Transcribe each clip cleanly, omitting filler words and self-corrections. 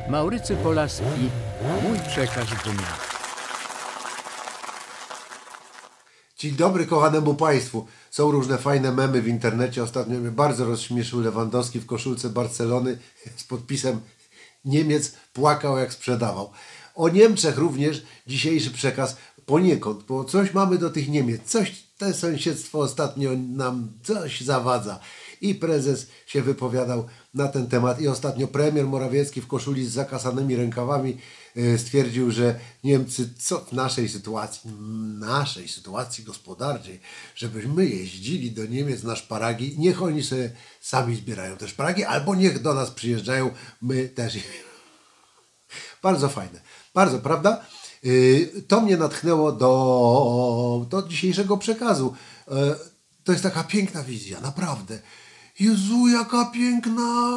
Maurycy Polaski, mój przekaz dnia. Dzień dobry kochanemu państwu. Są różne fajne memy w internecie. Ostatnio mnie bardzo rozśmieszył Lewandowski w koszulce Barcelony z podpisem Niemiec płakał jak sprzedawał. O Niemczech również dzisiejszy przekaz poniekąd, bo coś mamy do tych Niemiec. Coś, te sąsiedztwo ostatnio nam coś zawadza. I prezes się wypowiadał na ten temat i ostatnio premier Morawiecki w koszuli z zakasanymi rękawami stwierdził, że Niemcy w naszej sytuacji gospodarczej, żebyśmy jeździli do Niemiec na szparagi, niech oni sobie sami zbierają te szparagi, albo niech do nas przyjeżdżają, my też. Bardzo fajne, bardzo, prawda? To mnie natchnęło do dzisiejszego przekazu. To jest taka piękna wizja, naprawdę. Jezu, jaka piękna!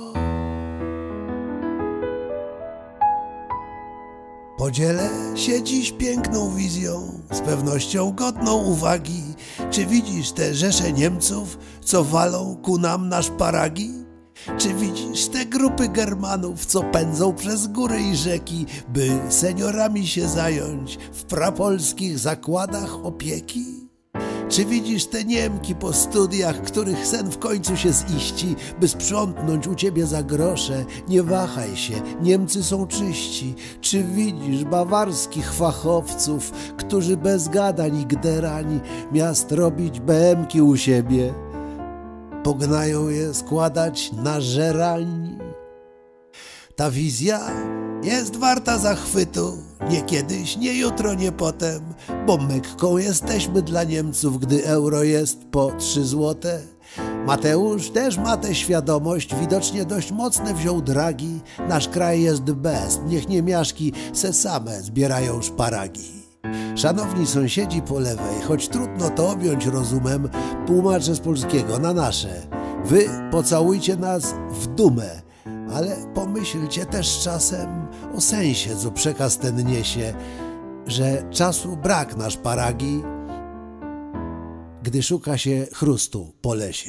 Podzielę się dziś piękną wizją, z pewnością godną uwagi. Czy widzisz te rzesze Niemców, co walą ku nam na szparagi? Czy widzisz te grupy Germanów, co pędzą przez góry i rzeki, by seniorami się zająć w prapolskich zakładach opieki? Czy widzisz te Niemki po studiach, których sen w końcu się ziści, by sprzątnąć u ciebie za grosze? Nie wahaj się, Niemcy są czyści. Czy widzisz bawarskich fachowców, którzy bez gadań i gderań miast robić BM-ki u siebie pognają je składać na żerań? Ta wizja jest warta zachwytu, nie kiedyś, nie jutro, nie potem, bo Mekką jesteśmy dla Niemców, gdy euro jest po 3 złote. Mateusz też ma tę świadomość, widocznie dość mocne wziął dragi. Nasz kraj jest best, niech niemiaszki se same zbierają szparagi. Szanowni sąsiedzi po lewej, choć trudno to objąć rozumem, tłumaczę z polskiego na nasze. Wy pocałujcie nas w dumę, ale pomyślcie też czasem o sensie, co przekaz ten niesie, że czasu brak na szparagi, gdy szuka się chrustu po lesie.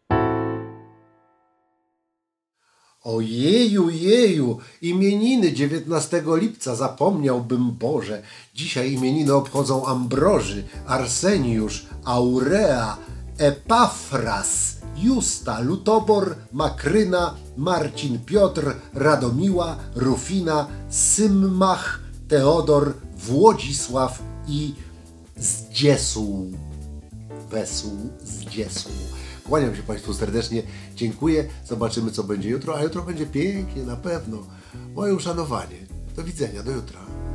Ojeju, jeju, imieniny 19 lipca, zapomniałbym, Boże. Dzisiaj imieniny obchodzą Ambroży, Arseniusz, Aurea, Epafras, Justa, Lutobor, Makryna, Marcin, Piotr, Radomiła, Rufina, Symmach, Teodor, Włodzisław i Zdziesół. Zdziesół. Kłaniam się Państwu serdecznie, dziękuję, zobaczymy co będzie jutro, a jutro będzie pięknie, na pewno. Moje uszanowanie. Do widzenia, do jutra.